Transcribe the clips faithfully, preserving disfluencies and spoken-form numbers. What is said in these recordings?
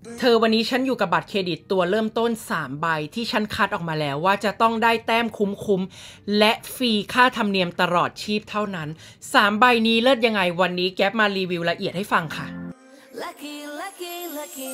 เธอวันนี้ฉันอยู่กับบัตรเครดิตตัวเริ่มต้นสามใบที่ฉันคัดออกมาแล้วว่าจะต้องได้แต้มคุ้มๆและฟรีค่าธรรมเนียมตลอดชีพเท่านั้นสามใบนี้เลิศยังไงวันนี้แก๊ปมารีวิวละเอียดให้ฟังค่ะ lucky, lucky, lucky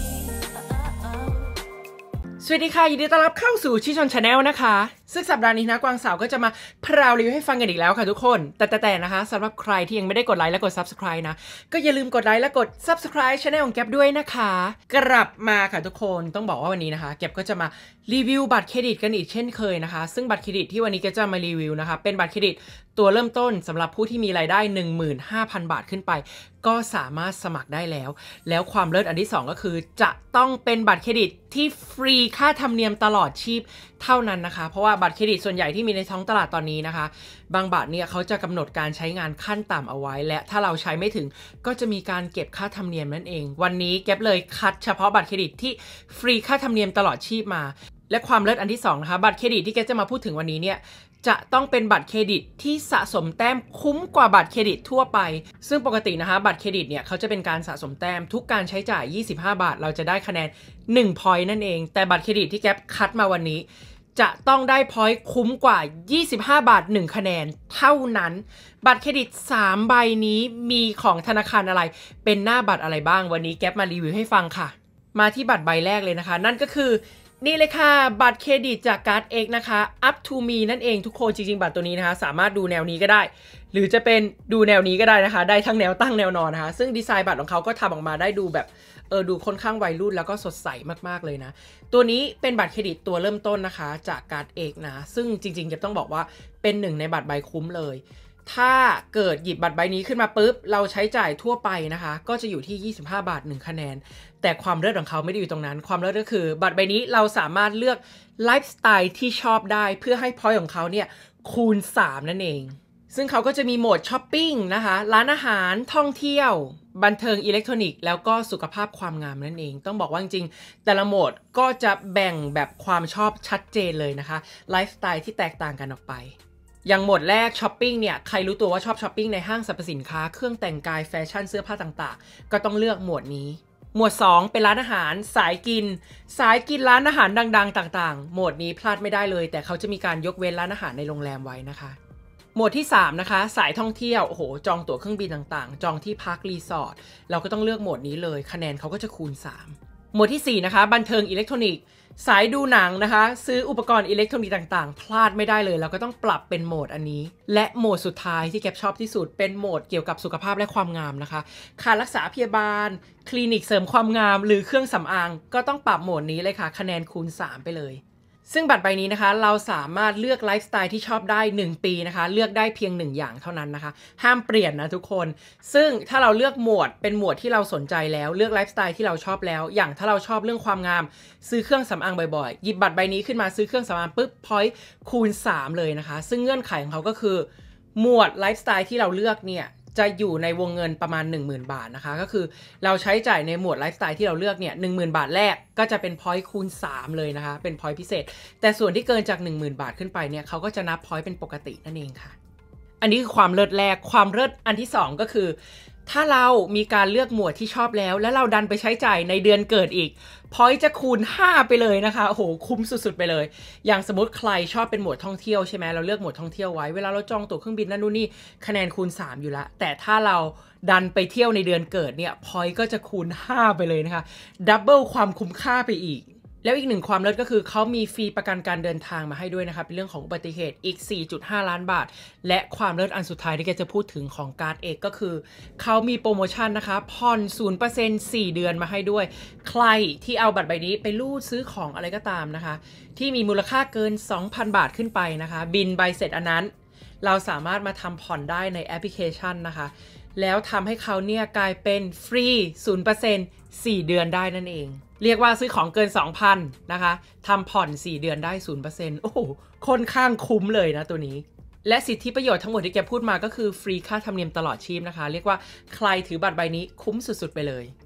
สวัสดีค่ะยินดีต้อนรับเข้าสู่ชิชอนชาแนลนะคะซึ่งสัปดาห์นี้นะกวางสาวก็จะมาพราวรีวิวให้ฟังกันอีกแล้วค่ะทุกคนแต่แต่แต่นะคะสำหรับใครที่ยังไม่ได้กดไลค์และกด ซับสไครบ์ นะก็อย่าลืมกดไลค์และกด ซับสไครบ์ ช anel ของแก๊ปด้วยนะคะกลับมาค่ะทุกคนต้องบอกว่าวันนี้นะคะแก๊ปก็จะมารีวิวบัตรเครดิตกันอีกเช่นเคยนะคะซึ่งบัตรเครดิตที่วันนี้แก๊ปจะมารีวิวนะคะเป็นบัตรเครดิตตัวเริ่มต้นสำหรับผู้ที่มีรายได้ หนึ่งหมื่นห้าพัน บาทขึ้นไปก็สามารถสมัครได้แล้วแล้วความเลิศอันที่สองก็คือจะต้องเป็นบัตรเครดิตที่ฟรีค่าธรรมเนียมตลอดชีพเท่านั้นนะคะเพราะว่าบัตรเครดิตส่วนใหญ่ที่มีในท้องตลาดตอนนี้นะคะบางบัตรเนี่ยเขาจะกำหนดการใช้งานขั้นต่ำเอาไว้และถ้าเราใช้ไม่ถึงก็จะมีการเก็บค่าธรรมเนียมนั่นเองวันนี้แก๊ปเลยคัดเฉพาะบัตรเครดิตที่ฟรีค่าธรรมเนียมตลอดชีพมาและความเลิศอันที่สองนะคะบัตรเครดิตที่แก๊ปจะมาพูดถึงวันนี้เนี่ยจะต้องเป็นบัตรเครดิตที่สะสมแต้มคุ้มกว่าบัตรเครดิตทั่วไปซึ่งปกตินะคะบัตรเครดิตเนี่ยเขาจะเป็นการสะสมแต้มทุกการใช้จ่ายยี่สิบห้าบาทเราจะได้คะแนนหนึ่ง point นั่นเองแต่บัตรเครดิตที่แก๊ปคัดมาวันนี้จะต้องได้ point คุ้มกว่ายี่สิบห้าบาทหนึ่งคะแนนเท่านั้นบัตรเครดิตสามใบนี้มีของธนาคารอะไรเป็นหน้าบัตรอะไรบ้างวันนี้แก๊ปมารีวิวให้ฟังค่ะมาที่บัตรใบแรกเลยนะคะนั่นก็คือนี่เลยค่ะบัตรเครดิตจากการ์ด X นะคะ up to me นั่นเองทุกคนจริงๆบัตรตัวนี้นะคะสามารถดูแนวนี้ก็ได้หรือจะเป็นดูแนวนี้ก็ได้นะคะได้ทั้งแนวตั้งแนวนอนนะคะซึ่งดีไซน์บัตรของเขาก็ทำออกมาได้ดูแบบเออดูค่อนข้างวัยรุ่นแล้วก็สดใสมากๆเลยนะตัวนี้เป็นบัตรเครดิตตัวเริ่มต้นนะคะจากการ์ด X นะซึ่งจริงๆจะต้องบอกว่าเป็นหนึ่งในบัตรใบคุ้มเลยถ้าเกิดหยิบบัตรใบนี้ขึ้นมาปุ๊บเราใช้จ่ายทั่วไปนะคะก็จะอยู่ที่ยี่สิบห้าบาทหนึ่งคะแนนแต่ความเลิศของเขาไม่ได้อยู่ตรงนั้นความเลิศก็คือบัตรใบนี้เราสามารถเลือกไลฟ์สไตล์ที่ชอบได้เพื่อให้พอยต์ของเขาเนี่ยคูณสามนั่นเองซึ่งเขาก็จะมีโหมดช้อปปิ้งนะคะร้านอาหารท่องเที่ยวบันเทิงอิเล็กทรอนิกส์แล้วก็สุขภาพความงามนั่นเองต้องบอกว่าจริงๆแต่ละโหมดก็จะแบ่งแบบความชอบชัดเจนเลยนะคะไลฟ์สไตล์ที่แตกต่างกันออกไปอย่างโหมดแรกช้อปปิ้งเนี่ยใครรู้ตัวว่าชอบช้อปปิ้งในห้างสรรพสินค้าเครื่องแต่งกายแฟชั่นเสื้อผ้าต่างๆก็ต้องเลือกโหมดนี้หมวดสองเป็นร้านอาหารสายกินสายกินร้านอาหารดังๆต่างๆโหมดนี้พลาดไม่ได้เลยแต่เขาจะมีการยกเว้นร้านอาหารในโรงแรมไว้นะคะโหมดที่สามนะคะสายท่องเที่ยวโอ้โหจองตั๋วเครื่องบินต่างๆจองที่พักรีสอร์ทเราก็ต้องเลือกโหมดนี้เลยคะแนนเขาก็จะคูณสามโหมดที่สี่นะคะบันเทิงอิเล็กทรอนิกส์สายดูหนังนะคะซื้ออุปกรณ์อิเล็กทรอนิกส์ต่างๆพลาดไม่ได้เลยเราก็ต้องปรับเป็นโหมดอันนี้และโหมดสุดท้ายที่แก๊ปชอบที่สุดเป็นโหมดเกี่ยวกับสุขภาพและความงามนะคะค่ารักษาพยาบาลคลินิกเสริมความงามหรือเครื่องสำอางก็ต้องปรับโหมดนี้เลยค่ะคะแนนคูณสามไปเลยซึ่งบัตรใบนี้นะคะเราสามารถเลือกไลฟ์สไตล์ที่ชอบได้หนึ่งปีนะคะเลือกได้เพียงหนึ่งอย่างเท่านั้นนะคะห้ามเปลี่ยนนะทุกคนซึ่งถ้าเราเลือกหมวดเป็นหมวดที่เราสนใจแล้วเลือกไลฟ์สไตล์ที่เราชอบแล้วอย่างถ้าเราชอบเรื่องความงามซื้อเครื่องสำอางบ่อยๆหยิบบัตรใบนี้ขึ้นมาซื้อเครื่องสำอางปุ๊บพอยต์คูณสามเลยนะคะซึ่งเงื่อนไขของเขาก็คือหมวดไลฟ์สไตล์ที่เราเลือกเนี่ยจะอยู่ในวงเงินประมาณ หนึ่งหมื่น บาทนะคะก็คือเราใช้จ่ายในหมวดไลฟ์สไตล์ที่เราเลือกเนี่ย หนึ่งหมื่น บาทแรกก็จะเป็นพอยต์คูณสามเลยนะคะเป็นพอยต์พิเศษแต่ส่วนที่เกินจาก หนึ่งหมื่น บาทขึ้นไปเนี่ยเขาก็จะนับพอยต์เป็นปกตินั่นเองค่ะอันนี้คือความเลิศแรกความเลิศอันที่สองก็คือถ้าเรามีการเลือกหมวดที่ชอบแล้วแล้วเราดันไปใช้จ่ายในเดือนเกิดอีกพอยต์จะคูณห้าไปเลยนะคะโอ้โหคุ้มสุดๆไปเลยอย่างสมมติใครชอบเป็นหมวดท่องเที่ยวใช่ไหมเราเลือกหมวดท่องเที่ยวไว้เวลาเราจองตั๋วเครื่องบินนั่นนู่นนี่คะแนนคูณสามอยู่แล้วแต่ถ้าเราดันไปเที่ยวในเดือนเกิดเนี่ยพอยต์ก็จะคูณห้าไปเลยนะคะดับเบิลความคุ้มค่าไปอีกแล้วอีกหนึ่งความเลิศก็คือเขามีฟรีประกันการเดินทางมาให้ด้วยนะคะเป็นเรื่องของอุบัติเหตุอีก สี่จุดห้า ล้านบาทและความเลิศอันสุดท้ายที่แกจะพูดถึงของการ์ด X ก็คือเขามีโปรโมชั่นนะคะผ่อน ศูนย์เปอร์เซ็นต์ สี่เดือนมาให้ด้วยใครที่เอาบัตรใบนี้ไปรูดซื้อของอะไรก็ตามนะคะที่มีมูลค่าเกิน สองพัน บาทขึ้นไปนะคะบินใบเสร็จอันนั้นเราสามารถมาทำผ่อนได้ในแอปพลิเคชันนะคะแล้วทำให้เขาเนี่ยกลายเป็นฟรี ศูนย์เปอร์เซ็นต์ สี่เดือนได้นั่นเองเรียกว่าซื้อของเกิน สองพัน นะคะทำผ่อนสี่เดือนได้ ศูนย์เปอร์เซ็นต์ โอ้โหค่อนข้างคุ้มเลยนะตัวนี้และสิทธิประโยชน์ทั้งหมดที่แกพูดมาก็คือฟรีค่าธรรมเนียมตลอดชีพนะคะเรียกว่าใครถือบัตรใบนี้คุ้มสุดๆไปเลย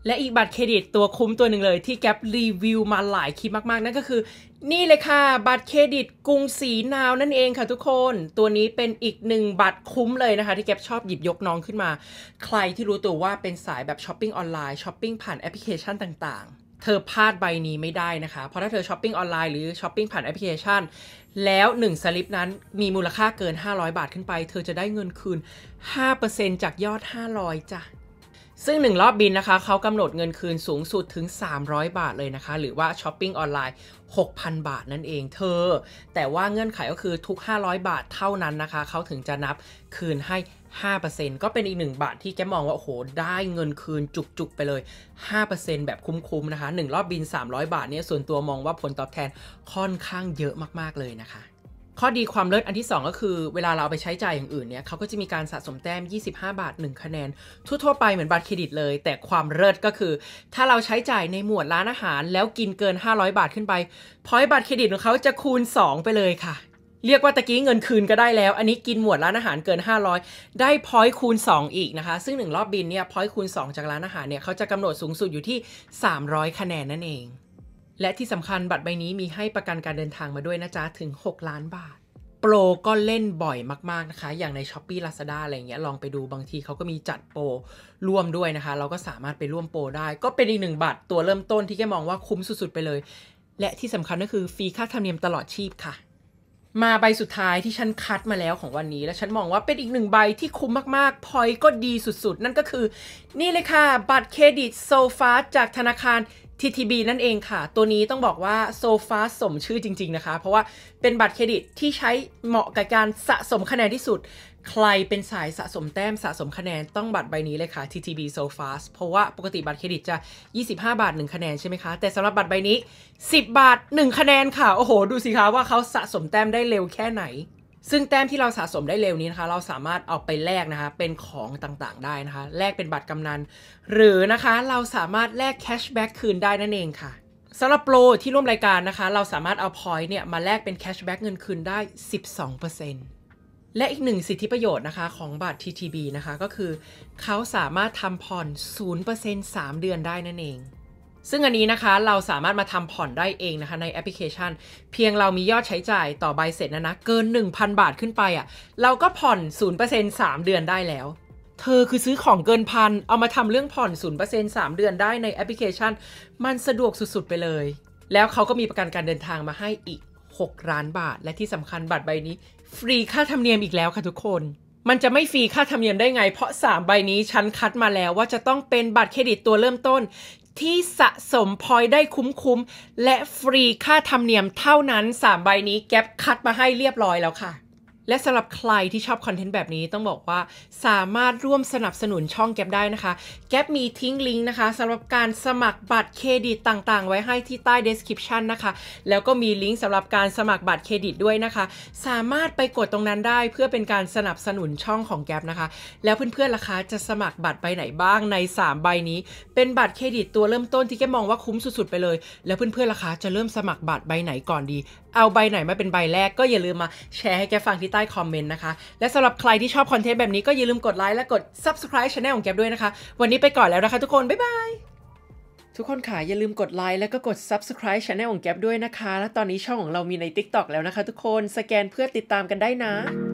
และอีกบัตรเครดิตตัวคุ้มตัวหนึ่งเลยที่แก๊ปรีวิวมาหลายคลิปมากๆนั่นก็คือนี่เลยค่ะบัตรเครดิตกรุงศรีนาวนั่นเองค่ะทุกคนตัวนี้เป็นอีกหนึ่งบัตรคุ้มเลยนะคะที่แก๊ปชอบหยิบยกน้องขึ้นมาใครที่รู้ตัวว่าเป็นสายแบบช้อปปิ้งออนไลน์ช้อปปิ้งผ่านแอปพลิเคชันต่างๆเธอพลาดใบนี้ไม่ได้นะคะเพราะถ้าเธอช้อปปิ้งออนไลน์หรือช้อปปิ้งผ่านแอปพลิเคชันแล้วหนึ่งสลิปนั้นมีมูลค่าเกินห้าร้อยบาทขึ้นไปเธอจะได้เงินคืน ห้าเปอร์เซ็นต์ จากยอดห้าร้อยจ้ะซึ่งหนึ่งรอบบินนะคะเขากำหนดเงินคืนสูงสุดถึงสามร้อยบาทเลยนะคะหรือว่าช้อปปิ้งออนไลน์ หกพัน บาทนั่นเองเธอแต่ว่าเงื่อนไขก็คือทุกห้าร้อยบาทเท่านั้นนะคะเขาถึงจะนับคืนให้ ห้าเปอร์เซ็นต์ ก็เป็นอีกหนึ่งบาทที่แกมองว่าโอ้โหได้เงินคืนจุกๆไปเลย ห้าเปอร์เซ็นต์ แบบคุ้มๆนะคะหนึ่งรอบบินสามร้อยบาทเนี่ยส่วนตัวมองว่าผลตอบแทนค่อนข้างเยอะมากๆเลยนะคะข้อดีความเลิศอันที่สองก็คือเวลาเราเอาไปใช้จ่ายอย่างอื่นเนี่ยเขาก็จะมีการสะสมแต้มยี่สิบห้าบาทหนึ่งคะแนนทั่วๆไปเหมือนบัตรเครดิตเลยแต่ความเลิศก็คือถ้าเราใช้จ่ายในหมวดร้านอาหารแล้วกินเกินห้าร้อยบาทขึ้นไปพอยต์บัตรเครดิตของเขาจะคูณสองไปเลยค่ะเรียกว่าตะกี้เงินคืนก็ได้แล้วอันนี้กินหมวดร้านอาหารเกินห้าร้อยได้พอยต์คูณสองอีกนะคะซึ่งหนึ่งรอบบินเนี่ยพอยต์คูณสองจากร้านอาหารเนี่ยเขาจะกำหนดสูงสุดอยู่ที่สามร้อยคะแนนนั่นเองและที่สำคัญบัตรใบนี้มีให้ประกันการเดินทางมาด้วยนะจ๊ะถึงหกล้านบาทโปรก็เล่นบ่อยมากๆนะคะอย่างใน Shopee Lazada อะไรเงี้ยลองไปดูบางทีเขาก็มีจัดโปรร่วมด้วยนะคะเราก็สามารถไปร่วมโปรได้ก็เป็นอีกหนึ่งบัตรตัวเริ่มต้นที่แกมองว่าคุ้มสุดๆไปเลยและที่สำคัญก็คือฟรีค่าธรรมเนียมตลอดชีพค่ะมาใบสุดท้ายที่ฉันคัดมาแล้วของวันนี้และฉันมองว่าเป็นอีกหนึ่งใบที่คุ้มมากๆพอยต์ก็ดีสุดๆนั่นก็คือนี่เลยค่ะบัตรเครดิตโซฟาจากธนาคาร ที ที บี นั่นเองค่ะตัวนี้ต้องบอกว่าโซฟาสมชื่อจริงๆนะคะเพราะว่าเป็นบัตรเครดิตที่ใช้เหมาะกับการสะสมคะแนนที่สุดใครเป็นสายสะสมแต้มสะสมคะแนนต้องบัตรใบนี้เลยค่ะ ที ที บี So Fast เพราะว่าปกติบัตรเครดิตจะยี่สิบห้าบาทหนึ่งคะแนนใช่ไหมคะแต่สำหรับบัตรใบนี้สิบบาทหนึ่งคะแนนค่ะโอ้โหดูสิคะว่าเขาสะสมแต้มได้เร็วแค่ไหนซึ่งแต้มที่เราสะสมได้เร็วนี้นะคะเราสามารถเอาไปแลกนะคะเป็นของต่างๆได้นะคะแลกเป็นบัตรกำนันหรือนะคะเราสามารถแลกแคชแบ็กคืนได้นั่นเองค่ะสำหรับโปรที่ร่วมรายการนะคะเราสามารถเอาพอยต์เนี่ยมาแลกเป็นแคชแบ็กเงินคืนได้ สิบสองเปอร์เซ็นต์ และอีกหนึ่งสิทธิประโยชน์นะคะของบัตร ที ที บี นะคะก็คือเขาสามารถทำผ่อน ศูนย์เปอร์เซ็นต์ สามเดือนได้นั่นเองซึ่งอันนี้นะคะเราสามารถมาทำผ่อนได้เองนะคะในแอปพลิเคชันเพียงเรามียอดใช้จ่ายต่อใบเสร็จนะนะเกิน หนึ่งพัน บาทขึ้นไปอ่ะเราก็ผ่อน ศูนย์เปอร์เซ็นต์ สามเดือนได้แล้วเธอคือซื้อของเกินพันเอามาทำเรื่องผ่อน ศูนย์เปอร์เซ็นต์ สามเดือนได้ในแอปพลิเคชันมันสะดวกสุดๆไปเลยแล้วเขาก็มีประกันการเดินทางมาให้อีกหกล้านบาทและที่สำคัญบัตรใบนี้ฟรีค่าธรรมเนียมอีกแล้วค่ะทุกคนมันจะไม่ฟรีค่าธรรมเนียมได้ไงเพราะสามใบนี้ฉันคัดมาแล้วว่าจะต้องเป็นบัตรเครดิตตัวเริ่มต้นที่สะสมพอยต์ได้คุ้มๆและฟรีค่าธรรมเนียมเท่านั้นสามใบนี้แก๊ปคัดมาให้เรียบร้อยแล้วค่ะและสำหรับใครที่ชอบคอนเทนต์แบบนี้ต้องบอกว่าสามารถร่วมสนับสนุนช่องแก๊ปได้นะคะแก๊ปมีทิ้งลิงก์นะคะสำหรับการสมัครบัตรเครดิตต่างๆไว้ให้ที่ใต้ description นะคะแล้วก็มีลิงก์สำหรับการสมัครบัตรเครดิตด้วยนะคะสามารถไปกดตรงนั้นได้เพื่อเป็นการสนับสนุนช่องของแก๊ปนะคะแล้วเพื่อนๆล่ะคะจะสมัครบัตรใบไหนบ้างในสามใบนี้เป็นบัตรเครดิตตัวเริ่มต้นที่แก๊ปมองว่าคุ้มสุดๆไปเลยแล้วเพื่อนๆล่ะคะจะเริ่มสมัครบัตรใบไหนก่อนดีเอาใบไหนมาเป็นใบแรกก็อย่าลืมมาแชร์ให้แกฟังที่ใต้คอมเมนต์นะคะและสำหรับใครที่ชอบคอนเทนต์แบบนี้ก็อย่าลืมกดไลค์และกด Subscribe Channel ของแกด้วยนะคะวันนี้ไปก่อนแล้วนะคะทุกคนบ๊ายบายทุกคนค่ะอย่าลืมกดไลค์และก็กด Subscribe Channel ของแกด้วยนะคะและตอนนี้ช่องของเรามีใน TikTok แล้วนะคะทุกคนสแกนเพื่อติดตามกันได้นะ